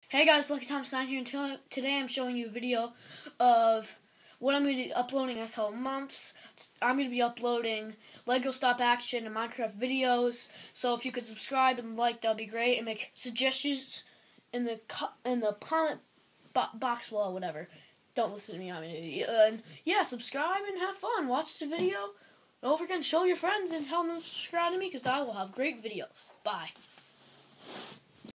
Hey guys, Lucky Tom Stein here, and today I'm showing you a video of what I'm going to be uploading in a couple months. I'm going to be uploading Lego Stop Action and Minecraft videos, so if you could subscribe and like, that would be great, and make suggestions in the comment box below, whatever. Don't listen to me, I'm an idiot. And yeah, subscribe and have fun. Watch the video. Don't forget to show your friends and tell them to subscribe to me, because I will have great videos. Bye.